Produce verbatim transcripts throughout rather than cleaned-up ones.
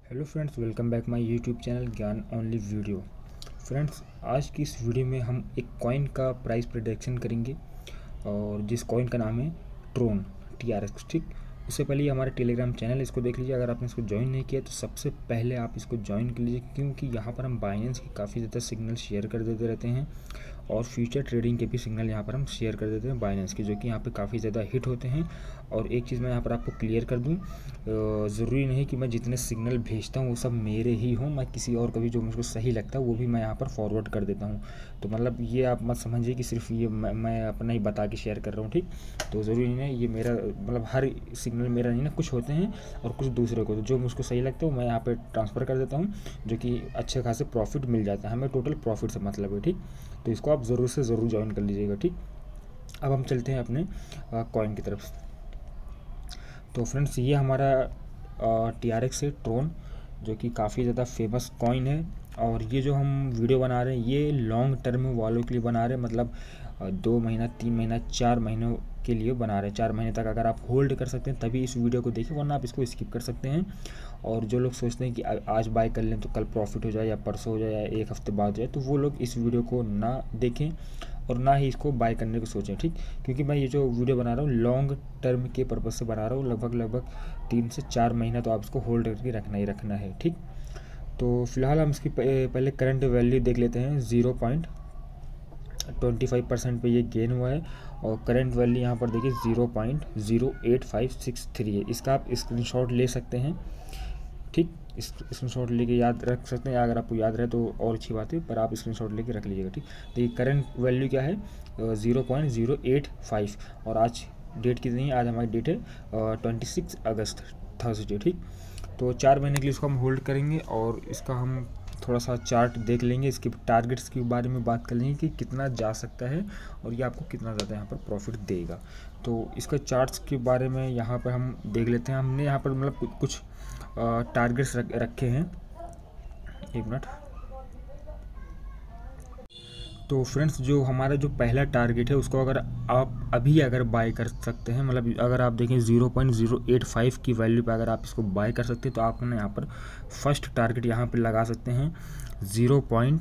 Hello friends, welcome back my YouTube channel Gyan only video. Friends, आज की इस video में हम एक कॉइन का प्राइस प्रेडिक्शन करेंगे और जिस कॉइन का नाम है ट्रोन टी आर एक्स। ठीक, उससे पहले ये हमारा टेलीग्राम चैनल, इसको देख लीजिए। अगर आपने इसको ज्वाइन नहीं किया तो सबसे पहले आप इसको ज्वाइन कर लीजिए, क्योंकि यहाँ पर हम बाइनेंस की काफ़ी ज़्यादा सिग्नल शेयर कर देते रहते हैं और फ्यूचर ट्रेडिंग के भी सिग्नल यहाँ पर हम शेयर कर देते हैं बाइनेंस के, जो कि यहाँ पे काफ़ी ज़्यादा हिट होते हैं। और एक चीज़ मैं यहाँ पर आपको क्लियर कर दूँ, ज़रूरी नहीं कि मैं जितने सिग्नल भेजता हूँ वो सब मेरे ही हों। मैं किसी और का भी जो मुझको सही लगता है वो भी मैं यहाँ पर फॉरवर्ड कर देता हूँ। तो मतलब ये आप मत समझिए कि सिर्फ ये मैं, मैं अपना ही बता के शेयर कर रहा हूँ। ठीक, तो ज़रूरी नहीं है ये मेरा, मतलब हर सिग्नल मेरा नहीं ना, कुछ होते हैं और कुछ दूसरे को। तो जो मुझको सही लगता है वो मैं यहाँ पर ट्रांसफ़र कर देता हूँ, जो कि अच्छे खासे प्रॉफिट मिल जाता है हमें। टोटल प्रॉफिट से मतलब है। ठीक, तो इसको आप ज़रूर से ज़रूर ज्वाइन कर लीजिएगा। ठीक, अब हम चलते हैं अपने कॉइन की तरफ। तो फ्रेंड्स, ये हमारा टी आर एक्स है ट्रोन, जो कि काफ़ी ज़्यादा फेमस कॉइन है। और ये जो हम वीडियो बना रहे हैं ये लॉन्ग टर्म वालों के लिए बना रहे हैं, मतलब दो महीना तीन महीना चार महीनों के लिए बना रहे हैं। चार महीने तक अगर आप होल्ड कर सकते हैं तभी इस वीडियो को देखिए, वरना आप इसको स्किप कर सकते हैं। और जो लोग सोचते हैं कि आज बाय कर लें तो कल प्रॉफिट हो जाए, या परसों हो जाए, या एक हफ्ते बाद हो जाए, तो वो लोग इस वीडियो को ना देखें और ना ही इसको बाय करने को सोचें। ठीक, क्योंकि मैं ये जो वीडियो बना रहा हूँ लॉन्ग टर्म के पर्पज़ से बना रहा हूँ। लगभग लगभग तीन से चार महीना तो आप इसको होल्ड करके रखना ही रखना है। ठीक, तो फिलहाल हम इसकी पहले करंट वैल्यू देख लेते हैं। Zero point twenty five percent पर ये गेन हुआ है और करंट वैल्यू यहाँ पर देखिए zero point zero eight five six three है। इसका आप स्क्रीनशॉट ले सकते हैं। ठीक, इस स्क्रीनशॉट लेके याद रख सकते हैं। अगर आपको याद रहे तो और अच्छी बात है, पर आप स्क्रीनशॉट लेके रख लीजिएगा। ठीक, तो ये करंट वैल्यू क्या है, zero point zero eight five. और आज डेट कितनी है? आज हमारी डेट है ट्वेंटी सिक्स अगस्त, थर्सडे। ठीक, तो चार महीने के लिए इसको हम होल्ड करेंगे और इसका हम थोड़ा सा चार्ट देख लेंगे। इसके टारगेट्स के बारे में बात कर लेंगे कि कितना जा सकता है और ये आपको कितना ज़्यादा यहाँ पर प्रॉफिट देगा। तो इसका चार्ट्स के बारे में यहाँ पर हम देख लेते हैं। हमने यहाँ पर मतलब कुछ टारगेट्स रख, रखे हैं। एक मिनट। तो फ्रेंड्स, जो हमारा जो पहला टारगेट है उसको अगर आप अभी अगर बाय कर सकते हैं, मतलब अगर आप देखें zero point zero eight five की वैल्यू पे अगर आप इसको बाय कर सकते हैं तो आप यहाँ पर फर्स्ट टारगेट यहाँ पर लगा सकते हैं ज़ीरो पॉइंट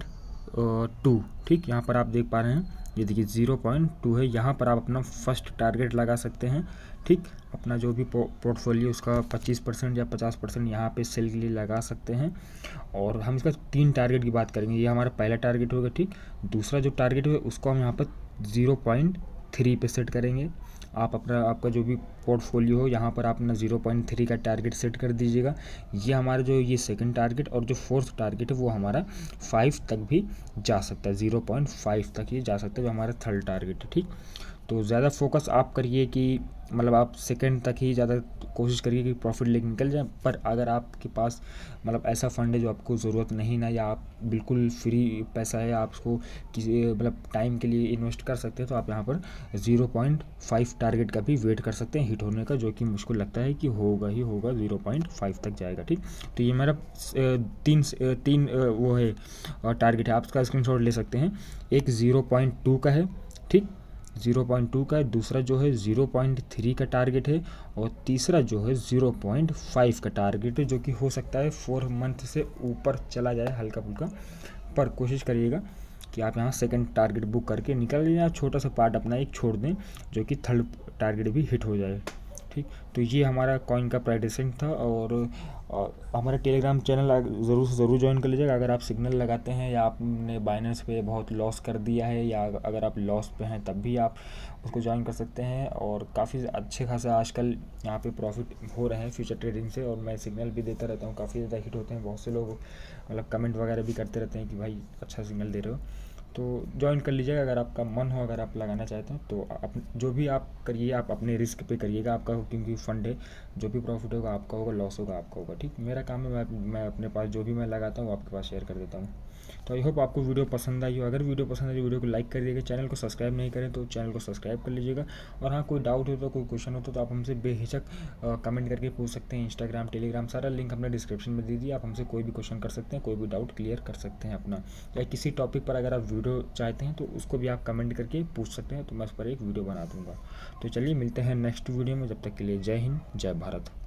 टू। ठीक, यहाँ पर आप देख पा रहे हैं, ये देखिए ज़ीरो पॉइंट टू है। यहाँ पर आप अपना फर्स्ट टारगेट लगा सकते हैं। ठीक, अपना जो भी पोर्टफोलियो उसका पच्चीस परसेंट या पचास परसेंट यहाँ पे सेल के लिए लगा सकते हैं। और हम इसका तीन टारगेट की बात करेंगे। ये हमारा पहला टारगेट होगा। ठीक, दूसरा जो टारगेट है उसको हम यहाँ पर ज़ीरो पॉइंट थ्री पे सेट करेंगे। आप अपना आपका जो भी पोर्टफोलियो हो यहाँ पर आप अपना ज़ीरो पॉइंट थ्री का टारगेट सेट कर दीजिएगा। ये हमारा जो ये सेकंड टारगेट, और जो फोर्थ टारगेट है वो हमारा फाइव तक भी जा सकता है। ज़ीरो पॉइंट फाइव तक ये जा सकता है, जो हमारा थर्ड टारगेट है। ठीक, तो ज़्यादा फोकस आप करिए कि मतलब आप सेकंड तक ही ज़्यादा कोशिश करिए कि प्रॉफिट लेके निकल जाए। पर अगर आपके पास मतलब ऐसा फंड है जो आपको ज़रूरत नहीं ना, या आप बिल्कुल फ्री पैसा है, आप उसको किसी मतलब टाइम के लिए इन्वेस्ट कर सकते हैं, तो आप यहाँ पर ज़ीरो पॉइंट फाइव टारगेट का भी वेट कर सकते हैं हिट होने का, जो कि मुझको लगता है कि होगा ही होगा, ज़ीरो पॉइंट फाइव तक जाएगा। ठीक, तो ये मेरा तीन तीन वो है टारगेट है, आप इसका स्क्रीनशॉट ले सकते हैं। एक ज़ीरो पॉइंट टू का है। ठीक, ज़ीरो पॉइंट टू का है। दूसरा जो है ज़ीरो पॉइंट थ्री का टारगेट है और तीसरा जो है ज़ीरो पॉइंट फाइव का टारगेट है, जो कि हो सकता है फोर मंथ से ऊपर चला जाए हल्का फुल्का। पर कोशिश करिएगा कि आप यहाँ सेकंड टारगेट बुक करके निकल जाए, या छोटा सा पार्ट अपना एक छोड़ दें जो कि थर्ड टारगेट भी हिट हो जाए। ठीक, तो ये हमारा कॉइन का प्राइसिंग था। और, और हमारा टेलीग्राम चैनल ज़रूर से ज़रूर ज्वाइन कर लीजिएगा। अगर आप सिग्नल लगाते हैं या आपने बाइनेंस पे बहुत लॉस कर दिया है, या अगर आप लॉस पे हैं तब भी आप उसको ज्वाइन कर सकते हैं। और काफ़ी अच्छे खासे आजकल यहाँ पे प्रॉफिट हो रहे हैं फ्यूचर ट्रेडिंग से, और मैं सिग्नल भी देता रहता हूँ, काफ़ी ज़्यादा हिट होते हैं। बहुत से लोग मतलब कमेंट वगैरह भी करते रहते हैं कि भाई अच्छा सिग्नल दे रहे हो, तो ज्वाइन कर लीजिएगा अगर आपका मन हो, अगर आप लगाना चाहते हैं तो। आप जो भी आप करिए आप अपने रिस्क पे करिएगा, आपका क्योंकि फंड है, जो भी प्रॉफिट होगा आपका होगा, लॉस होगा आपका होगा। ठीक, मेरा काम है मैं मैं अपने पास जो भी मैं लगाता हूँ आपके पास शेयर कर देता हूँ। तो आई होप आपको वीडियो पसंद आई हो। अगर वीडियो पसंद आई तो वीडियो को लाइक कर दीजिएगा। चैनल को सब्सक्राइब नहीं करें तो चैनल को सब्सक्राइब कर लीजिएगा। और हाँ, कोई डाउट हो तो, कोई क्वेश्चन हो तो आप हमसे बेहिचक कमेंट करके पूछ सकते हैं। इंस्टाग्राम, टेलीग्राम, सारा लिंक हमने डिस्क्रिप्शन में दे दिया। आप हमसे कोई भी क्वेश्चन कर सकते हैं, कोई भी डाउट क्लियर कर सकते हैं अपना, या किसी टॉपिक पर अगर आप वीडियो चाहते हैं तो उसको भी आप कमेंट करके पूछ सकते हैं, तो मैं उस पर एक वीडियो बना दूंगा। तो चलिए मिलते हैं नेक्स्ट वीडियो में, जब तक के लिए जय हिंद, जय भारत।